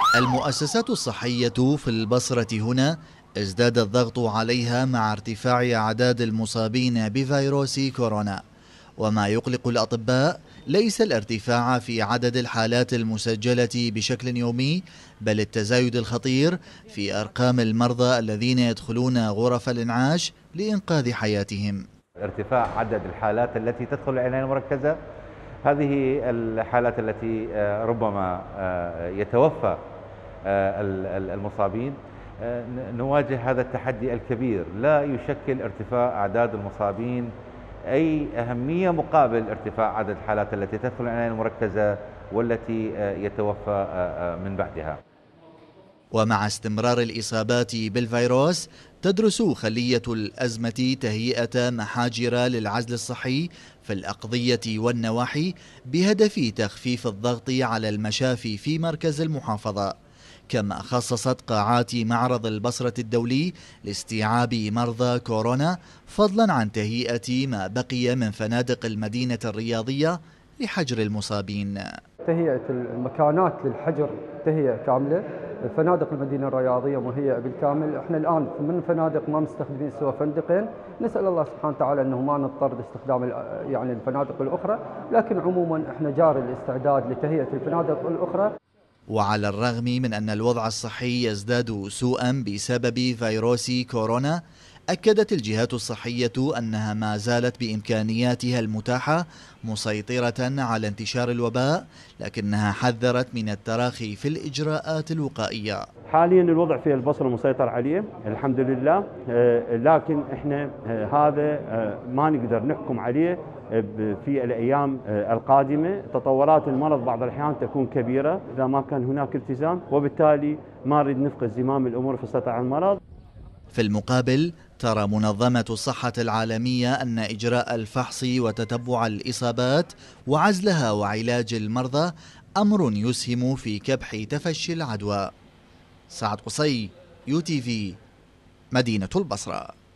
المؤسسات الصحية في البصرة هنا ازداد الضغط عليها مع ارتفاع أعداد المصابين بفيروس كورونا، وما يقلق الأطباء ليس الارتفاع في عدد الحالات المسجلة بشكل يومي، بل التزايد الخطير في أرقام المرضى الذين يدخلون غرف الإنعاش لإنقاذ حياتهم. ارتفاع عدد الحالات التي تدخل العناية المركزة، هذه الحالات التي ربما يتوفى المصابين. نواجه هذا التحدي الكبير، لا يشكل ارتفاع أعداد المصابين أي أهمية مقابل ارتفاع عدد الحالات التي تدخل العناية المركزة والتي يتوفى من بعدها. ومع استمرار الإصابات بالفيروس تدرس خلية الأزمة تهيئة محاجر للعزل الصحي في الأقضية والنواحي بهدف تخفيف الضغط على المشافي في مركز المحافظة، كما خصصت قاعات معرض البصرة الدولي لاستيعاب مرضى كورونا، فضلا عن تهيئة ما بقي من فنادق المدينة الرياضية لحجر المصابين. تهيئة المكانات للحجر تهيئة كاملة، فنادق المدينة الرياضية مهيئة بالكامل. احنا الآن من فنادق ما مستخدمين سوى فندقين، نسأل الله سبحانه وتعالى أنه ما نضطر لاستخدام يعني الفنادق الأخرى، لكن عموما احنا جاري الاستعداد لتهيئة الفنادق الأخرى. وعلى الرغم من أن الوضع الصحي يزداد سوءا بسبب فيروس كورونا، أكدت الجهات الصحية أنها ما زالت بإمكانياتها المتاحة مسيطرة على انتشار الوباء، لكنها حذرت من التراخي في الإجراءات الوقائية. حاليا الوضع في البصرة مسيطر عليه الحمد لله، لكن احنا هذا ما نقدر نحكم عليه في الأيام القادمة. تطورات المرض بعض الأحيان تكون كبيرة إذا ما كان هناك التزام، وبالتالي ما نريد نفقد زمام الأمور في السيطرة على المرض. في المقابل ترى منظمة الصحة العالمية أن إجراء الفحص وتتبع الإصابات وعزلها وعلاج المرضى أمر يسهم في كبح تفشي العدوى. سعد قصي، UTV، مدينة البصرة.